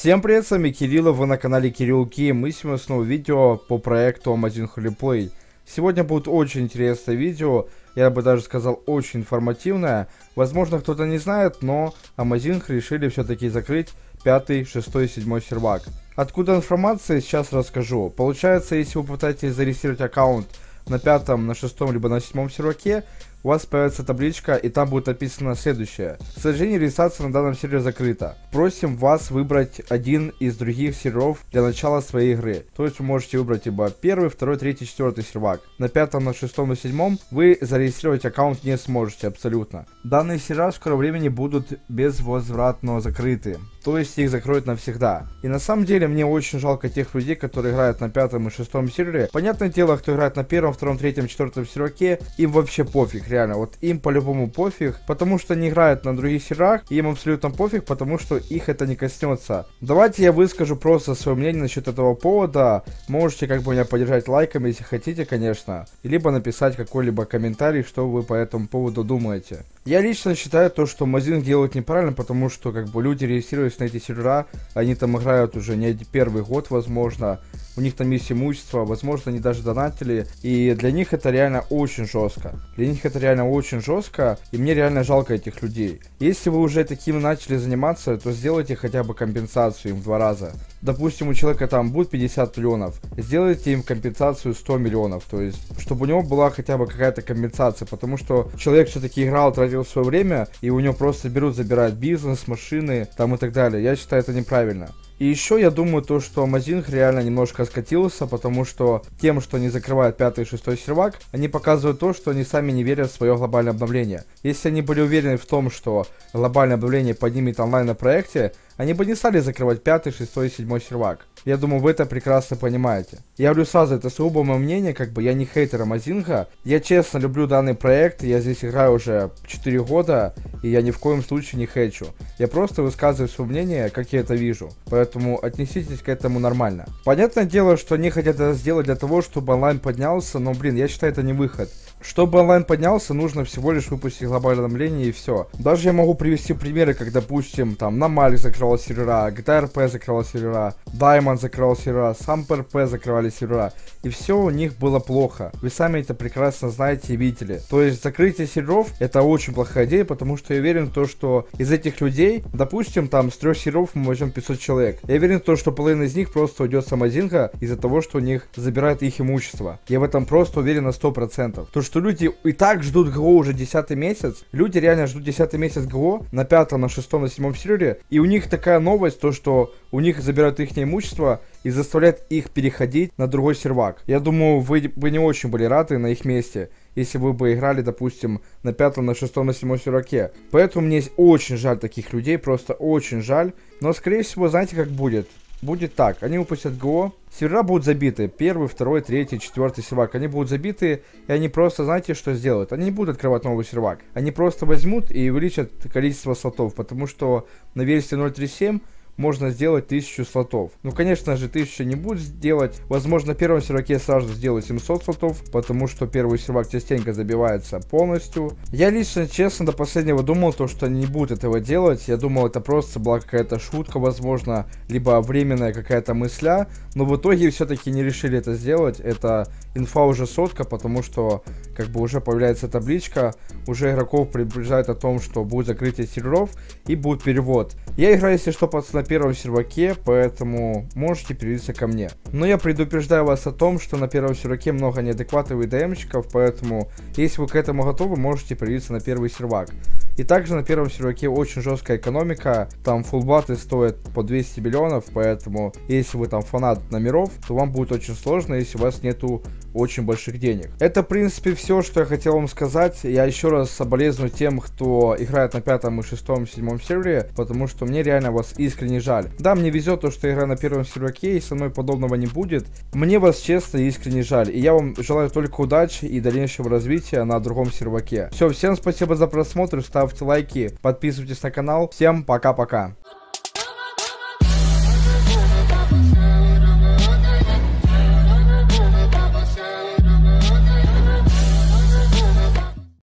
Всем привет, с вами Кирилл, вы на канале Кирилл Ким. Мы сегодня снова видео по проекту Amazing Holy Play. Сегодня будет очень интересное видео, я бы даже сказал очень информативное. Возможно, кто-то не знает, но Amazing решили все-таки закрыть 5, 6, 7 сервак. Откуда информация, сейчас расскажу. Получается, если вы пытаетесь зарегистрировать аккаунт на 5, на 6, либо на 7 серваке, у вас появится табличка, и там будет написано следующее. К сожалению, регистрация на данном сервере закрыта. Просим вас выбрать один из других серверов для начала своей игры. То есть вы можете выбрать либо 1, 2, 3, 4 сервак. На 5, на 6 и 7 вы зарегистрировать аккаунт не сможете абсолютно. Данные сервера в скором времени будут безвозвратно закрыты. То есть их закроют навсегда. И на самом деле мне очень жалко тех людей, которые играют на 5 и 6 сервере. Понятное дело, кто играет на 1, 2, 3, 4 серваке, им вообще пофиг, реально. Вот им по-любому пофиг, потому что они играют на других серверах, и им абсолютно пофиг, потому что их это не коснется. Давайте я выскажу просто свое мнение насчет этого повода. Можете как бы меня поддержать лайками, если хотите, конечно. Либо написать какой-либо комментарий, что вы по этому поводу думаете. Я лично считаю то, что Amazing делают неправильно, потому что как бы люди регистрируются на эти сервера, они там играют уже не первый год, возможно, у них там есть имущество, возможно, они даже донатили, и для них это реально очень жестко. Для них это реально очень жестко, и мне реально жалко этих людей. Если вы уже таким начали заниматься, то сделайте хотя бы компенсацию им в 2 раза. Допустим, у человека там будет 50 миллионов, сделайте им компенсацию 100 миллионов, то есть, чтобы у него была хотя бы какая-то компенсация, потому что человек все-таки играл, тратил свое время, и у него просто берут, забирают бизнес, машины, там и так далее. Я считаю, это неправильно. И еще я думаю то, что Amazing реально немножко скатился, потому что тем, что они закрывают 5 и 6 сервак, они показывают то, что они сами не верят в свое глобальное обновление. Если они были уверены в том, что глобальное обновление поднимет онлайн на проекте, они бы не стали закрывать 5, 6 и 7 сервак. Я думаю, вы это прекрасно понимаете. Я говорю сразу, это сугубо мое мнение, как бы я не хейтер Amazing. Я честно люблю данный проект, я здесь играю уже 4 года, и я ни в коем случае не хейчу. Я просто высказываю свое мнение, как я это вижу. Поэтому отнеситесь к этому нормально. Понятное дело, что они хотят это сделать для того, чтобы онлайн поднялся, но, блин, я считаю, это не выход. Чтобы онлайн поднялся, нужно всего лишь выпустить глобальное обновление и все. Даже я могу привести примеры, как, допустим, там, Намаль закрывал сервера, GTA RP закрывал сервера, Diamond закрывал сервера, сам PRP закрывали сервера. И все у них было плохо. Вы сами это прекрасно знаете и видели. То есть закрытие серверов это очень плохая идея, потому что я уверен в то, что из этих людей, допустим, там с 3 серверов мы возьмем 500 человек. Я уверен в то, что половина из них просто уйдет с Amazing из-за того, что у них забирают их имущество. Я в этом просто уверен на 100%. То, что люди и так ждут ГО уже 10 месяц, люди реально ждут 10 месяц ГО на 5, на 6, на 7 сервере, и у них такая новость, то что у них забирают их имущество и заставляют их переходить на другой сервак. Я думаю, вы не очень были рады на их месте, если вы бы играли, допустим, на 5, на 6, на 7 серваке. Поэтому мне очень жаль таких людей, просто очень жаль. Но, скорее всего, знаете, как будет? Будет так, они выпустят ГО, сервера будут забиты, 1, 2, 3, 4 сервак, они будут забиты, и они просто, знаете, что сделают? Они не будут открывать новый сервак, они просто возьмут и увеличат количество слотов, потому что на версии 0.3.7 можно сделать 1000 слотов. Ну, конечно же, 1000 не будет сделать. Возможно, на первом серваке сразу сделать 700 слотов, потому что первый сервак частенько забивается полностью. Я лично, честно, до последнего думал, то, что они не будут этого делать. Я думал, это просто была какая-то шутка, возможно, либо временная какая-то мысля. Но в итоге все-таки не решили это сделать. Это инфа уже сотка, потому что, как бы, уже появляется табличка. Уже игроков предупреждают о том, что будет закрытие серверов и будет перевод. Я играю, если что, на первом серваке, поэтому можете переводиться ко мне. Но я предупреждаю вас о том, что на первом серваке много неадекватных ВДМщиков, поэтому, если вы к этому готовы, можете переводиться на первый сервак. И также на первом серваке очень жесткая экономика, там фуллбаты стоят по 200 миллионов, поэтому, если вы там фанат номеров, то вам будет очень сложно, если у вас нету очень больших денег. Это, в принципе, все, что я хотел вам сказать. Я еще раз соболезную тем, кто играет на 5, 6, 7 сервере, потому что мне реально вас искренне жаль. Да, мне везет то, что я играю на первом серваке, и со мной подобного не будет. Мне вас честно и искренне жаль. И я вам желаю только удачи и дальнейшего развития на другом серваке. Все, всем спасибо за просмотр, ставьте лайки, подписывайтесь на канал. Всем пока-пока.